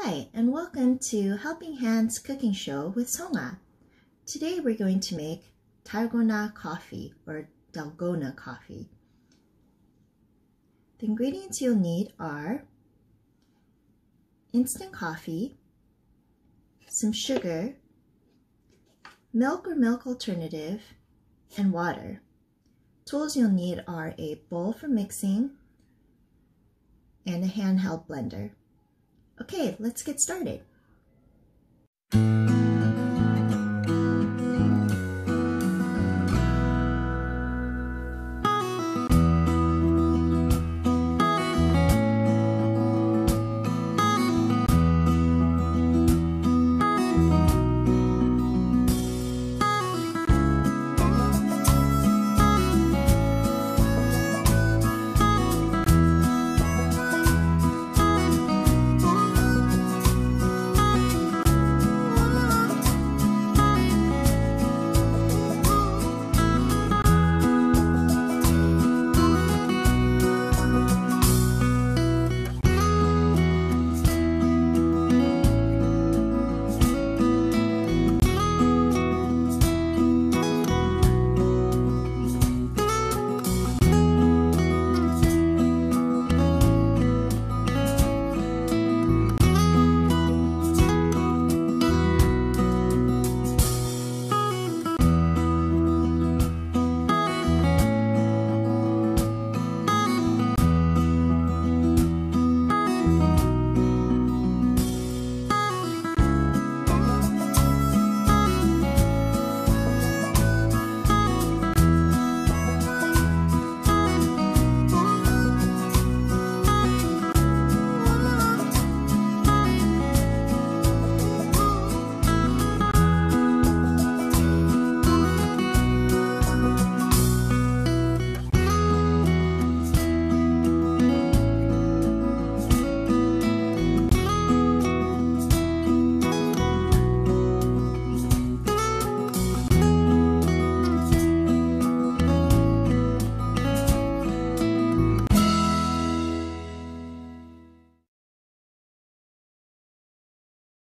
Hi, and welcome to Helping Hands Cooking Show with Songa. Today we're going to make Dalgona coffee or Dalgona coffee. The ingredients you'll need are instant coffee, some sugar, milk or milk alternative, and water. Tools you'll need are a bowl for mixing and a handheld blender. Okay, let's get started.